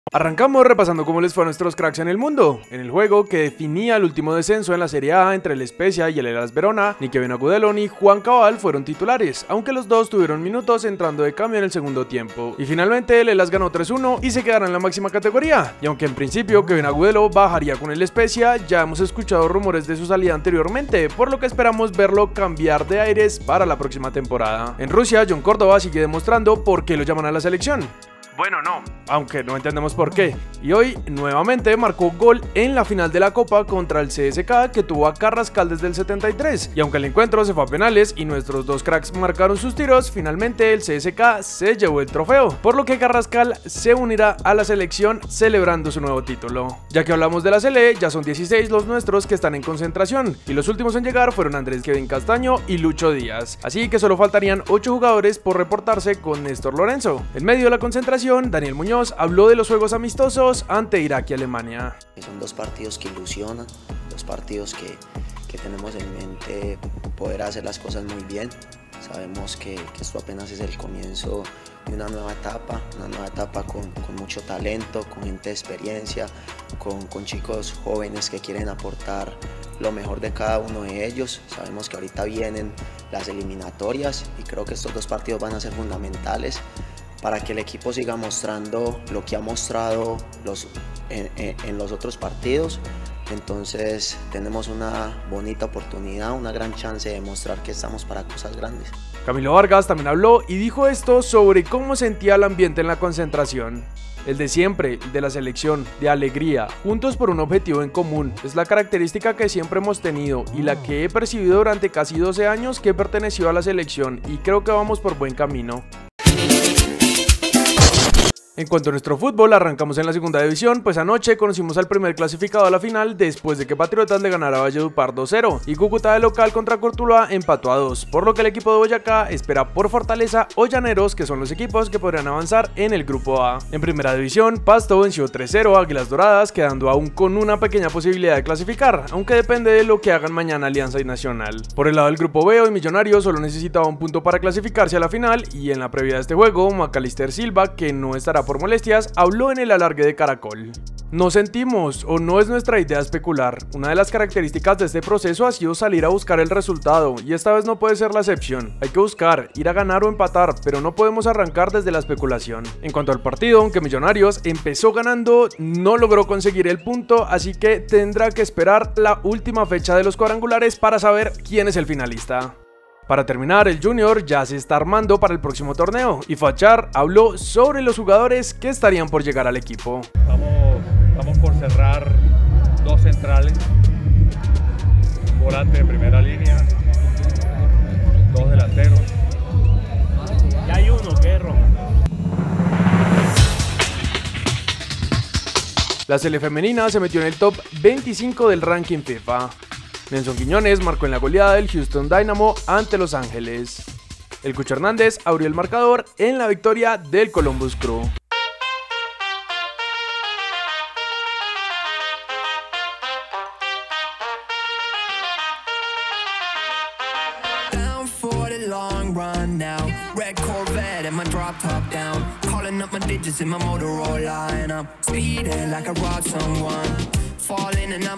Arrancamos repasando cómo les fue a nuestros cracks en el mundo. En el juego que definía el último descenso en la Serie A entre el Spezia y el Hellas Verona, ni Kevin Agudelo ni Juan Cabal fueron titulares, aunque los dos tuvieron minutos entrando de cambio en el segundo tiempo. Y finalmente el Hellas ganó 3-1 y se quedará en la máxima categoría. Y aunque en principio Kevin Agudelo bajaría con el Spezia, ya hemos escuchado rumores de su salida anteriormente, por lo que esperamos verlo cambiar de aires para la próxima temporada. En Rusia, John Córdoba sigue demostrando por qué lo llaman a la selección. Bueno, no, aunque no entendemos por qué. Y hoy nuevamente marcó gol en la final de la Copa contra el CSKA, que tuvo a Carrascal desde el 73. Y aunque el encuentro se fue a penales y nuestros dos cracks marcaron sus tiros, finalmente el CSKA se llevó el trofeo, por lo que Carrascal se unirá a la selección celebrando su nuevo título. Ya que hablamos de la Sele, ya son 16 los nuestros que están en concentración, y los últimos en llegar fueron Andrés Kevin Castaño y Lucho Díaz. Así que solo faltarían 8 jugadores por reportarse con Néstor Lorenzo. En medio de la concentración, Daniel Muñoz habló de los juegos amistosos ante Irak y Alemania. Son dos partidos que ilusionan, dos partidos que tenemos en mente poder hacer las cosas muy bien. Sabemos que esto apenas es el comienzo de una nueva etapa con mucho talento, con gente de experiencia, con chicos jóvenes que quieren aportar lo mejor de cada uno de ellos. Sabemos que ahorita vienen las eliminatorias y creo que estos dos partidos van a ser fundamentales para que el equipo siga mostrando lo que ha mostrado en los otros partidos. Entonces tenemos una bonita oportunidad, una gran chance de demostrar que estamos para cosas grandes. Camilo Vargas también habló y dijo esto sobre cómo sentía el ambiente en la concentración. El de siempre, el de la selección, de alegría, juntos por un objetivo en común. Es la característica que siempre hemos tenido y la que he percibido durante casi 12 años que he pertenecido a la selección, y creo que vamos por buen camino. En cuanto a nuestro fútbol, arrancamos en la segunda división, pues anoche conocimos al primer clasificado a la final después de que Patriotas le ganara a Valledupar 2-0 y Cúcuta de local contra Cortuluá empató a 2, por lo que el equipo de Boyacá espera por Fortaleza o Llaneros, que son los equipos que podrían avanzar en el grupo A. En primera división, Pasto venció 3-0 a Águilas Doradas, quedando aún con una pequeña posibilidad de clasificar, aunque depende de lo que hagan mañana Alianza y Nacional. Por el lado del grupo B, hoy Millonarios solo necesitaba un punto para clasificarse a la final, y en la previa de este juego, Macalister Silva, que no estará por molestias, habló en el alargue de Caracol. No sentimos o no es nuestra idea especular. Una de las características de este proceso ha sido salir a buscar el resultado, y esta vez no puede ser la excepción. Hay que buscar, ir a ganar o empatar, pero no podemos arrancar desde la especulación. En cuanto al partido, aunque Millonarios empezó ganando, no logró conseguir el punto, así que tendrá que esperar la última fecha de los cuadrangulares para saber quién es el finalista. Para terminar, el Junior ya se está armando para el próximo torneo, y Fachar habló sobre los jugadores que estarían por llegar al equipo. Estamos por cerrar 2 centrales, un volante de primera línea, 2 delanteros. Ya hay uno que es rojo. La Sele femenina se metió en el top 25 del ranking FIFA. Nelson Quiñones marcó en la goleada del Houston Dynamo ante Los Ángeles. El Cucho Hernández abrió el marcador en la victoria del Columbus Crew. Up my digits in my Motorola, and I'm speeding like I robbed someone, falling and I'm